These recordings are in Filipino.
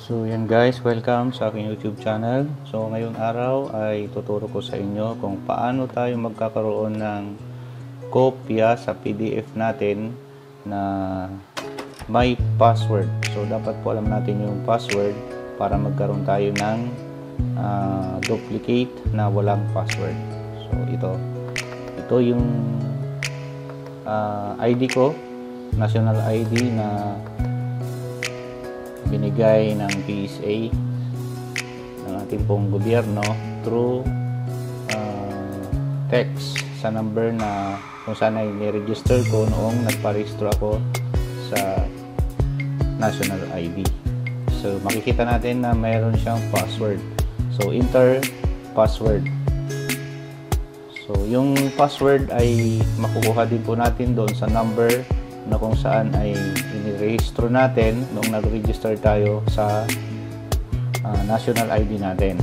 So yan guys, welcome sa aking YouTube channel. So ngayong araw ay tuturo ko sa inyo kung paano tayo magkakaroon ng kopya sa PDF natin na may password. So dapat po alam natin yung password para magkaroon tayo ng duplicate na walang password. So ito yung ID ko, national ID na binigay ng PSA ng ating pong gobyerno through text sa number na kung saan ay ni-register ko noong nagparehistro ako sa national ID. So makikita natin na mayroon siyang password. So enter password. So yung password ay makukuha din po natin doon sa number na kung saan ay inirehistro natin nung nag-register tayo sa national ID natin.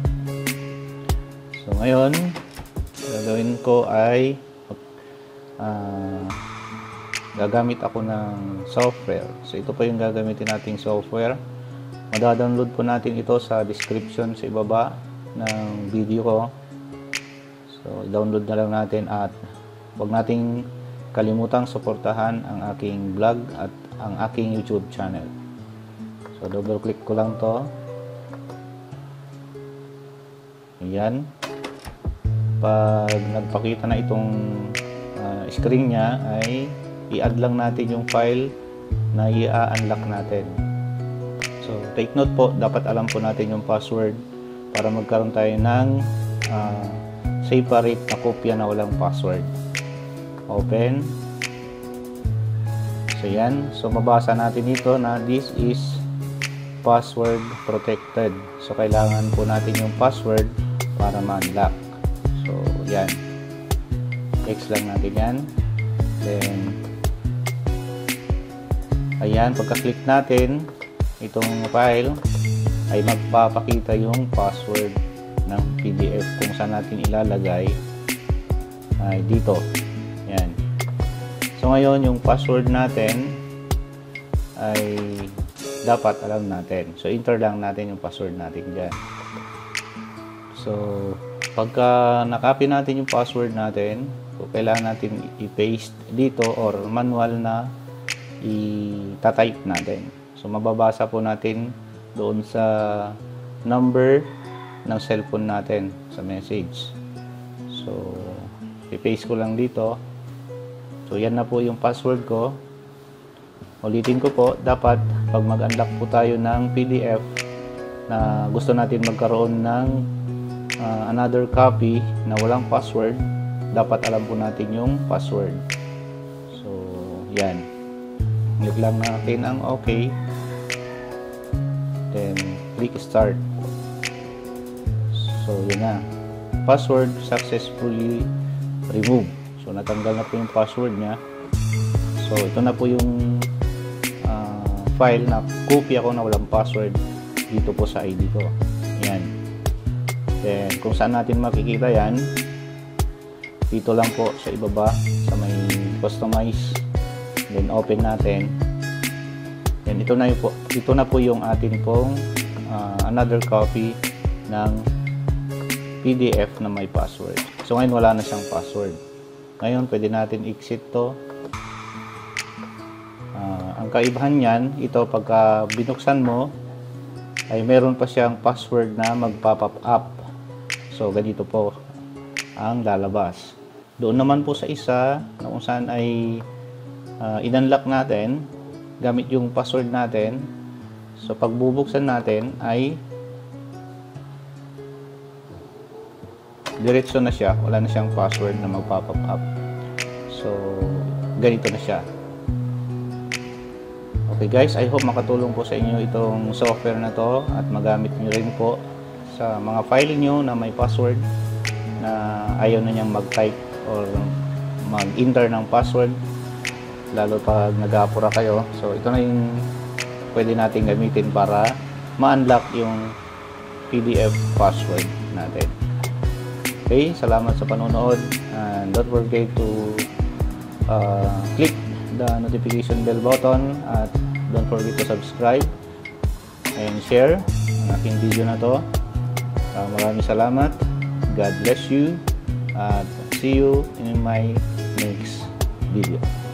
So ngayon, gagawin ko ay gagamit ako ng software. So ito po yung gagamitin nating software. Madadownload po natin ito sa description sa ibaba ng video ko. So i-download na lang natin at huwag nating kalimutang suportahan ang aking vlog at ang aking YouTube channel. So double click ko lang to. Ayan. Pag nagpakita na itong screen niya ay i-add lang natin yung file na i-unlock natin. So take note po, dapat alam po natin yung password para magkaroon tayo ng separate na kopya na walang password. Open. So yan. So mabasa natin dito na this is password protected. So kailangan po natin yung password para ma-unlock. So yan. X lang natin yan. Then ayan, pagka-click natin itong file ay magpapakita yung password ng PDF kung saan natin ilalagay ay dito. Yan. So ngayon yung password natin ay dapat alam natin. So enter lang natin yung password natin dyan. So pagka nakopy natin yung password natin, so kailangan natin i-paste dito or manual na i-type natin. So mababasa po natin doon sa number ng cellphone natin sa message. So i-paste ko lang dito. So yan na po yung password ko. Ulitin ko po, dapat pag mag-unlock po tayo ng PDF na gusto natin magkaroon ng another copy na walang password, dapat alam po natin yung password. So yan. Click lang natin ang OK. Then click start. So yun na. Password successfully removed. So natanggal na po yung password niya. So ito na po yung file na kopya ko na walang password dito po sa ID ko. Yan. Then kung saan natin makikita yan, dito lang po sa ibaba sa may customize. Then open natin. Then ito na po yung atin pong another copy ng PDF na may password. So ngayon wala na siyang password. Ngayon pwede natin exit to. Ang kaibahan niyan, ito pagka binuksan mo ay meron pa siyang password na magpa-pop up. So ganito po ang lalabas. Doon naman po sa isa na kung saan ay in-unlock natin gamit yung password natin. So pag bubuksan natin ay diretso na siya, wala na siyang password na magpa-pop up. So ganito na siya. Okay guys, I hope makatulong po sa inyo itong software na to at magamit nyo rin po sa mga file nyo na may password na ayaw na niyang mag-type or mag-enter ng password, lalo pag nag-aapura kayo. So ito na yung pwede natin gamitin para ma-unlock yung PDF password natin. Okay, salamat sa panonood and don't forget to click the notification bell button at don't forget to subscribe and share ang aking video na to. Maraming salamat. God bless you. At see you in my next video.